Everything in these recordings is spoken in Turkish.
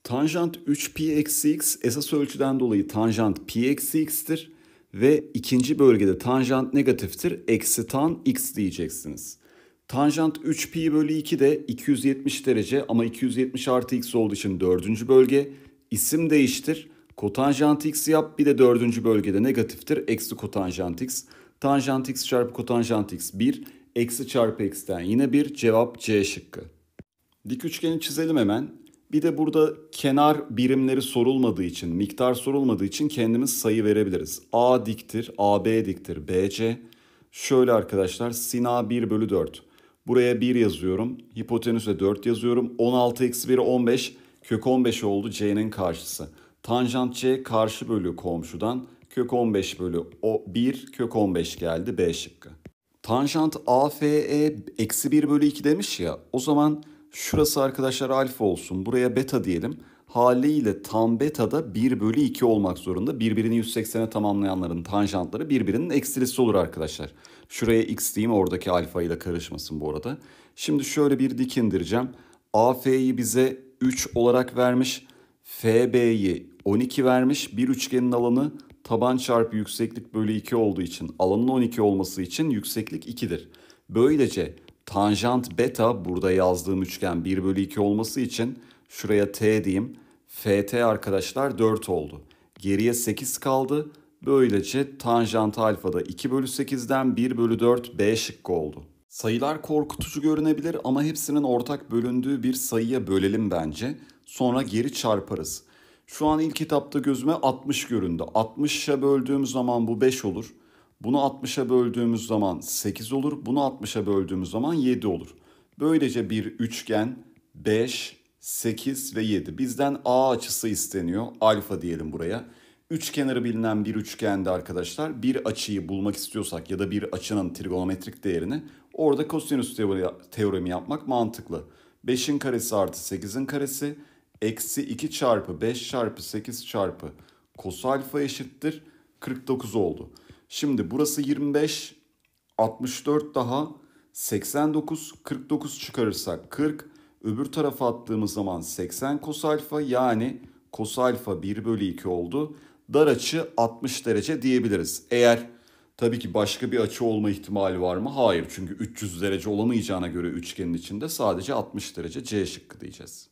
Tanjant 3pi eksi x esas ölçüden dolayı tanjant pi eksi x'tir ve ikinci bölgede tanjant negatiftir. Eksi tan x diyeceksiniz. Tanjant 3pi bölü 2 de 270 derece ama 270 artı x olduğu için dördüncü bölge. İsim değiştir. Kotanjant x yap, bir de dördüncü bölgede negatiftir. Eksi kotanjant x. Tanjant x çarpı kotanjant x 1. Eksi çarpı x'ten yine 1. Cevap C şıkkı. Dik üçgeni çizelim hemen. Bir de burada kenar birimleri sorulmadığı için, miktar sorulmadığı için kendimiz sayı verebiliriz. A diktir, AB diktir, BC. Şöyle arkadaşlar, sin A 1 bölü 4. Buraya 1 yazıyorum. Hipotenüse 4 yazıyorum. 16 eksi 1 15. Kök 15 oldu C'nin karşısı. Tanjant C karşı bölü komşudan. Kök 15 bölü 1 kök 15 geldi B şıkkı. Tanjant AFE eksi 1 bölü 2 demiş ya. O zaman şurası arkadaşlar alfa olsun. Buraya beta diyelim. Haliyle tan beta da 1 bölü 2 olmak zorunda. Birbirini 180'e tamamlayanların tanjantları birbirinin eksilisi olur arkadaşlar. Şuraya x diyeyim, oradaki alfa ile karışmasın bu arada. Şimdi şöyle bir dik indireceğim. AF'yi bize 3 olarak vermiş. FB'yi 12 vermiş. Bir üçgenin alanı taban çarpı yükseklik bölü 2 olduğu için, alanın 12 olması için yükseklik 2'dir. Böylece tanjant beta, burada yazdığım üçgen 1 bölü 2 olması için şuraya t diyeyim. FT arkadaşlar 4 oldu. Geriye 8 kaldı. Böylece tanjant alfa da 2 bölü 8'den 1 bölü 4 B şıkkı oldu. Sayılar korkutucu görünebilir ama hepsinin ortak bölündüğü bir sayıya bölelim bence. Sonra geri çarparız. Şu an ilk etapta gözüme 60 göründü. 60'a böldüğümüz zaman bu 5 olur. Bunu 60'a böldüğümüz zaman 8 olur. Bunu 60'a böldüğümüz zaman 7 olur. Böylece bir üçgen 5, 8 ve 7. Bizden A açısı isteniyor. Alfa diyelim buraya. Üç kenarı bilinen bir üçgende arkadaşlar bir açıyı bulmak istiyorsak ya da bir açının trigonometrik değerini, orada kosinüs teoremi yapmak mantıklı. 5'in karesi artı 8'in karesi eksi 2 çarpı 5 çarpı 8 çarpı kos alfa eşittir 49 oldu. Şimdi burası 25, 64 daha 89, 49 çıkarırsak 40. Öbür tarafa attığımız zaman 80 kos alfa, yani kos alfa 1 bölü 2 oldu. Dar açı 60 derece diyebiliriz. Eğer tabii ki başka bir açı olma ihtimali var mı? Hayır, çünkü 300 derece olamayacağına göre üçgenin içinde sadece 60 derece, C şıkkı diyeceğiz.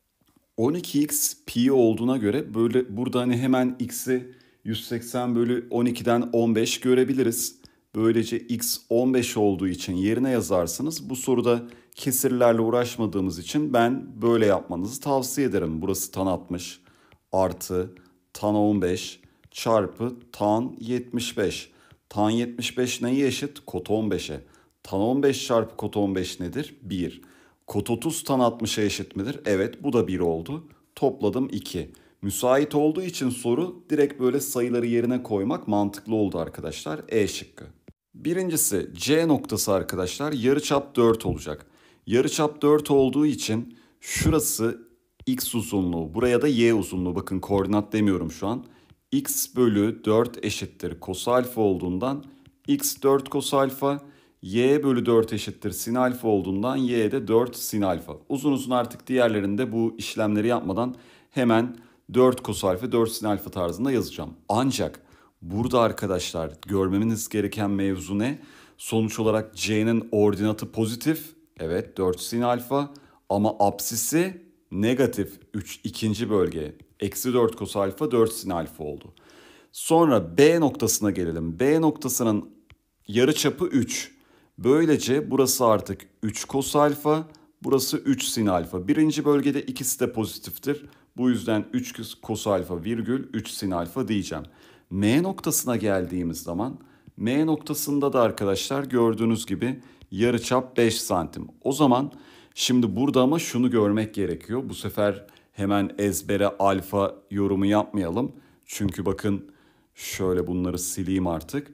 12x pi olduğuna göre böyle burada hani hemen x'i 180 bölü 12'den 15 görebiliriz. Böylece x 15 olduğu için yerine yazarsınız. Bu soruda kesirlerle uğraşmadığımız için ben böyle yapmanızı tavsiye ederim. Burası tan 60 artı tan 15 çarpı tan 75. Tan 75 neye eşit? Kot 15'e. Tan 15 çarpı kot 15 nedir? 1. Kot 30 tan 60'a eşit midir? Evet, bu da 1 oldu. Topladım 2. Müsait olduğu için soru direkt böyle sayıları yerine koymak mantıklı oldu arkadaşlar. E şıkkı. Birincisi C noktası arkadaşlar yarıçap 4 olacak. Yarıçap 4 olduğu için şurası x uzunluğu, buraya da y uzunluğu. Bakın koordinat demiyorum şu an. X bölü 4 eşittir kos alfa olduğundan x 4 kos alfa, y bölü 4 eşittir sin alfa olduğundan y de 4 sin alfa. Uzun uzun artık diğerlerinde bu işlemleri yapmadan hemen 4 kos alfa 4 sin alfa tarzında yazacağım. Ancak burada arkadaşlar görmemiz gereken mevzu ne? Sonuç olarak c'nin ordinatı pozitif. Evet, 4 sin alfa, ama apsisi negatif, ikinci bölge. Eksi 4 kos alfa 4 sin alfa oldu. Sonra B noktasına gelelim. B noktasının yarıçapı 3. Böylece burası artık 3 kos alfa, burası 3 sin alfa. Birinci bölgede ikisi de pozitiftir. Bu yüzden 3 kos alfa virgül 3 sin alfa diyeceğim. M noktasına geldiğimiz zaman M noktasında da arkadaşlar gördüğünüz gibi yarıçap 5 santim. O zaman şimdi burada ama şunu görmek gerekiyor. Bu sefer hemen ezbere alfa yorumu yapmayalım. Çünkü bakın şöyle bunları sileyim artık.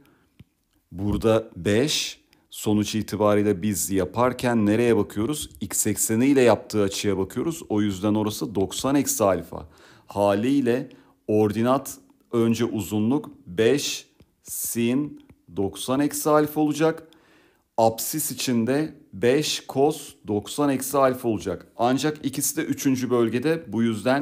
Burada 5, sonuç itibariyle biz yaparken nereye bakıyoruz? X ekseni ile yaptığı açıya bakıyoruz. O yüzden orası 90 eksi alfa. Haliyle ordinat önce uzunluk 5 sin 90 eksi alfa olacak. Apsis içinde 5 kos 90 eksi alfa olacak. Ancak ikisi de 3. bölgede, bu yüzden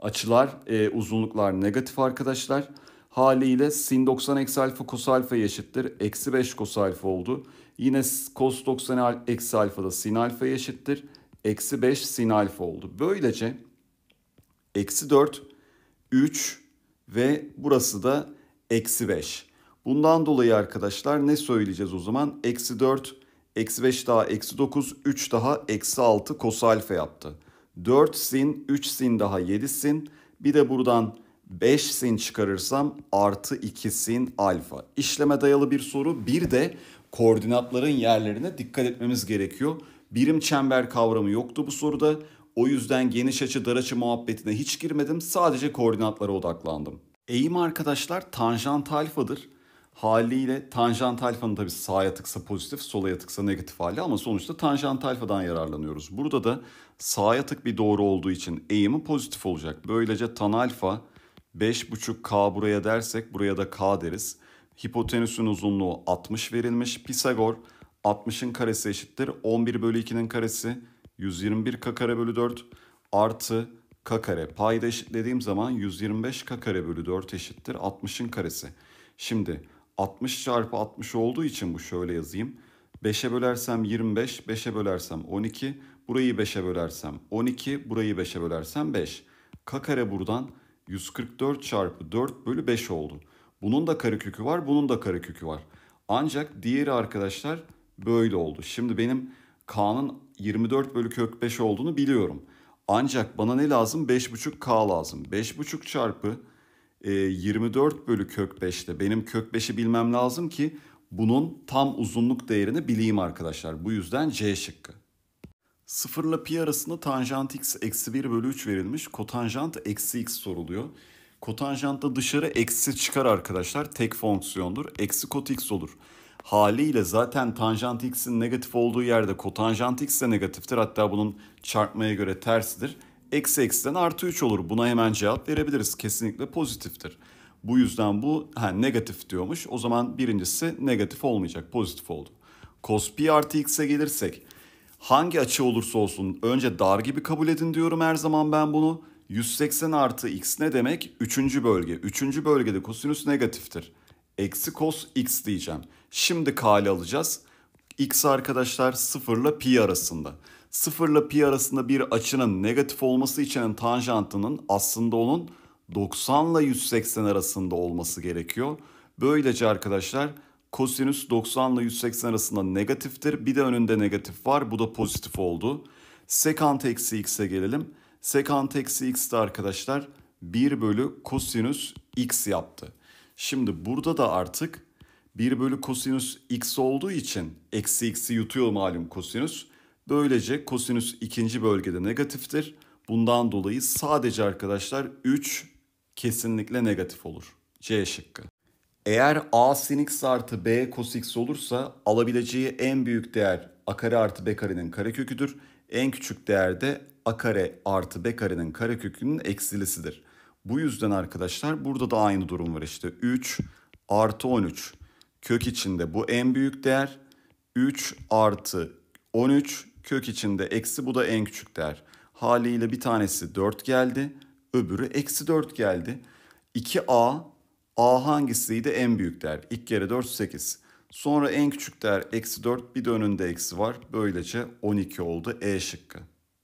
Açılar, uzunluklar negatif arkadaşlar. Haliyle sin 90 eksi alfa kos alfa eşittir. Eksi 5 kos alfa oldu. Yine kos 90 eksi alfa da sin alfa eşittir. Eksi 5 sin alfa oldu. Böylece eksi 4, 3 ve burası da eksi 5. Bundan dolayı arkadaşlar ne söyleyeceğiz o zaman? Eksi 4, eksi 5 daha eksi 9, 3 daha eksi 6 kos alfa yaptı. 4 sin, 3 sin daha 7 sin. Bir de buradan 5 sin çıkarırsam artı 2 sin alfa. İşleme dayalı bir soru. Bir de koordinatların yerlerine dikkat etmemiz gerekiyor. Birim çember kavramı yoktu bu soruda. O yüzden geniş açı dar açı muhabbetine hiç girmedim. Sadece koordinatlara odaklandım. Eğim arkadaşlar tanjant alfadır. Haliyle tanjant alfanın tabii sağa yatıksa pozitif, sola yatıksa negatif hali ama sonuçta tanjant alfadan yararlanıyoruz. Burada da sağa yatık bir doğru olduğu için eğimi pozitif olacak. Böylece tan alfa 5,5K buraya dersek buraya da K deriz. Hipotenüsün uzunluğu 60 verilmiş. Pisagor 60'ın karesi eşittir 11 bölü 2'nin karesi 121 k kare bölü 4 artı k kare. Payda eşitlediğim zaman 125 k kare bölü 4 eşittir 60'ın karesi. Şimdi 60 çarpı 60 olduğu için bu şöyle yazayım. 5'e bölersem 25, 5'e bölersem 12, burayı 5'e bölersem 12, burayı 5'e bölersem 5. K kare buradan 144 çarpı 4 bölü 5 oldu. Bunun da karekökü var, bunun da karekökü var. Ancak diğeri arkadaşlar böyle oldu. Şimdi benim K'nın 24 bölü kök 5 olduğunu biliyorum. Ancak bana ne lazım? 5,5K lazım. 5,5 çarpı 24 bölü kök 5'te benim kök 5'i bilmem lazım ki bunun tam uzunluk değerini bileyim arkadaşlar. Bu yüzden C şıkkı. 0 ile pi arasında tanjant x eksi 1 bölü 3 verilmiş. Kotanjant eksi x soruluyor. Kotanjantta dışarı eksi çıkar arkadaşlar. Tek fonksiyondur. Eksi kot x olur. Haliyle zaten tanjant x'in negatif olduğu yerde kotanjant x de negatiftir. Hatta bunun çarpmaya göre tersidir. Eksi eksiden artı 3 olur. Buna hemen cevap verebiliriz. Kesinlikle pozitiftir. Bu yüzden bu negatif diyormuş. O zaman birincisi negatif olmayacak. Pozitif oldu. Cos pi artı x'e gelirsek hangi açı olursa olsun önce dar gibi kabul edin diyorum her zaman ben bunu. 180 artı x ne demek? Üçüncü bölge. Üçüncü bölgede kosinüs negatiftir. Eksi cos x diyeceğim. Şimdi k'li alacağız. X arkadaşlar 0 ile pi arasında. 0 ile pi arasında bir açının negatif olması için tanjantının aslında onun 90 ile 180 arasında olması gerekiyor. Böylece arkadaşlar kosinüs 90 ile 180 arasında negatiftir. Bir de önünde negatif var. Bu da pozitif oldu. Sekant eksi x'e gelelim. Sekant eksi x de arkadaşlar 1 bölü kosinüs x yaptı. Şimdi burada da artık 1 bölü kosinüs x olduğu için eksi x'i yutuyor malum kosinüs. Böylece kosinüs ikinci bölgede negatiftir. Bundan dolayı sadece arkadaşlar 3 kesinlikle negatif olur. C şıkkı. Eğer a sin x artı b cos x olursa alabileceği en büyük değer a kare artı b karenin kareköküdür. En küçük değer de a kare artı b karenin karekökünün eksilisidir. Bu yüzden arkadaşlar burada da aynı durum var işte. 3 artı 13 kök içinde bu en büyük değer. 3 artı 13 kök içinde eksi bu da en küçük değer. Haliyle bir tanesi 4 geldi. Öbürü eksi 4 geldi. 2a, a hangisiydi? En büyük değer. 2 kere 4 8. Sonra en küçük değer eksi 4 bir de önünde eksi var. Böylece 12 oldu E şıkkı.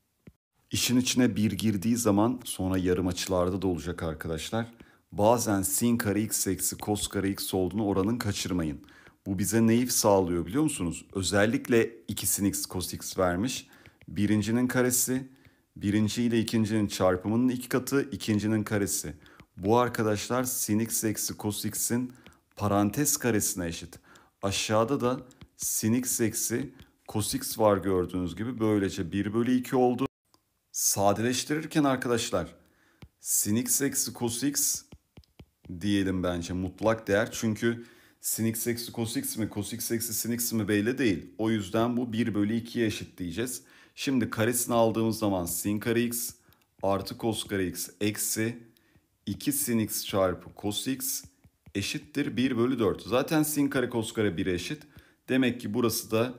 İşin içine bir girdiği zaman sonra yarım açılarda da olacak arkadaşlar. Bazen sin kare x eksi cos kare x olduğunu oranın kaçırmayın. Bu bize neyi sağlıyor biliyor musunuz? Özellikle 2 sin x cos x vermiş. Birincinin karesi, birinci ile ikincinin çarpımının 2 katı, ikincinin karesi. Bu arkadaşlar sin x eksi cos x'in parantez karesine eşit. Aşağıda da sin x eksi cos x var gördüğünüz gibi. Böylece 1 bölü 2 oldu. Sadeleştirirken arkadaşlar sin x eksi cos x diyelim bence mutlak değer. Çünkü sin x eksi cos x mi cos x eksi sin x mi belli değil. O yüzden bu 1 bölü 2'ye eşit diyeceğiz. Şimdi karesini aldığımız zaman sin kare x artı cos kare x eksi 2 sin x çarpı cos x eşittir 1 bölü 4. Zaten sin kare cos kare 1'e eşit. Demek ki burası da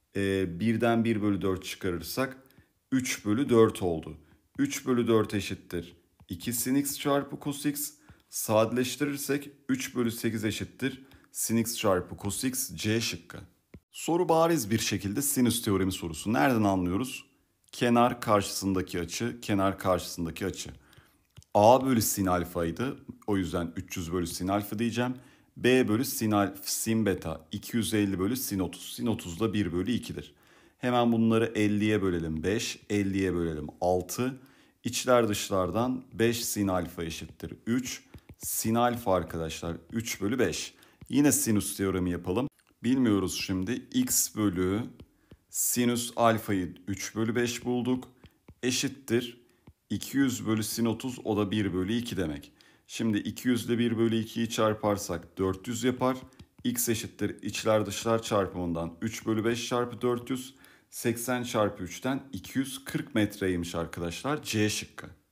1'den 1 bölü 4 çıkarırsak 3 bölü 4 oldu. 3 bölü 4 eşittir 2 sin x çarpı cos x. Sadeleştirirsek 3 bölü 8 eşittir sin x çarpı cos x. C şıkkı. Soru bariz bir şekilde sinüs teoremi sorusu. Nereden anlıyoruz? Kenar karşısındaki açı, kenar karşısındaki açı. A bölü sin alfaydı. O yüzden 300 bölü sin alfa diyeceğim. B bölü sin beta 250 bölü sin 30. Sin 30 da 1 bölü 2'dir. Hemen bunları 50'ye bölelim 5, 50'ye bölelim 6. İçler dışlardan 5 sin alfa eşittir 3. Sin alfa arkadaşlar 3 bölü 5. Yine sinüs teoremi yapalım. Bilmiyoruz şimdi. X bölü sinüs alfayı 3 bölü 5 bulduk. Eşittir 200 bölü sin 30, o da 1 bölü 2 demek. Şimdi 200 ile 1 bölü 2'yi çarparsak 400 yapar. X eşittir içler dışlar çarpımından 3 bölü 5 çarpı 400. 80 çarpı 3'ten 240 metreymiş arkadaşlar. C şıkkı.